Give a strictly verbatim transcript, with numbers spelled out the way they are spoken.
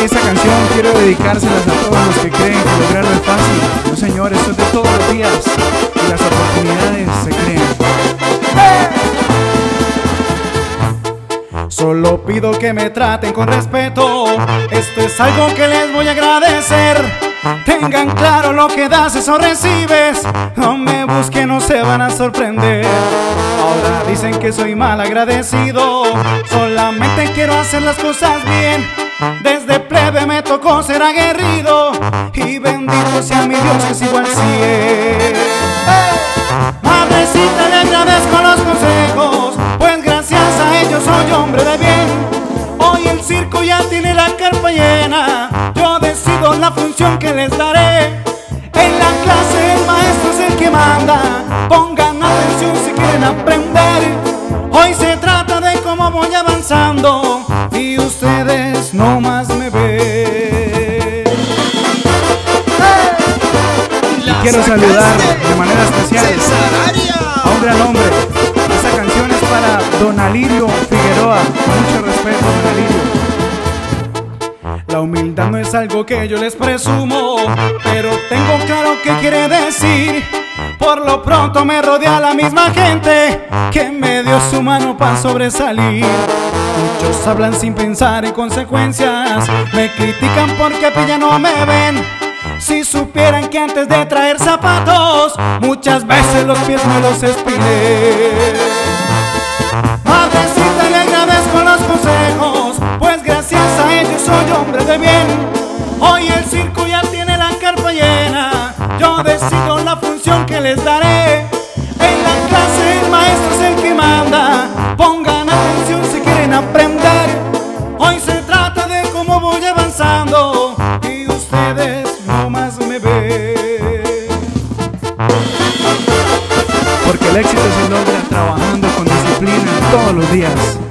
esta canción quiero dedicárselas a todos los que creen que lograrlo es fácil. No, señor, esto es de todos los días y las oportunidades se crean. Solo pido que me traten con respeto, esto es algo que les voy a agradecer. Tengan claro lo que das, eso recibes. No me busquen, no se van a sorprender. Ahora dicen que soy mal agradecido, solamente quiero hacer las cosas bien. Desde plebe me tocó ser aguerrido, y bendito sea mi Dios que sigo al cien. Madrecita, le agradezco los consejos, pues gracias a ellos soy hombre de bien. Hoy el circo ya tiene la carpa llena, yo decido la función que les daré. En la clase el maestro es el que manda, pongan atención si quieren aprender. Hoy se trata de cómo voy avanzando y ustedes no más me ven. Y quiero saludar de manera especial a un gran hombre. Esta canción es para Don Alirio Figueroa, con mucho respeto, Don Alirio. La humildad no es algo que yo les presumo, pero tengo claro qué quiere decir. Por lo pronto me rodea la misma gente que me dio su mano para sobresalir. Muchos hablan sin pensar en consecuencias, me critican porque a pie ya no me ven. Si supieran que antes de traer zapatos muchas veces los pies me los espilé. Madrecita, le agradezco los consejos, pues gracias a ellos soy hombre de bien. Hoy el circo ya tiene la carpa llena, yo decido la función que les daré. En la clase el maestro es el que manda, pongan atención si quieren aprender. Hoy se trata de cómo voy avanzando y ustedes no más me ven. Porque el éxito se logra trabajando con disciplina todos los días.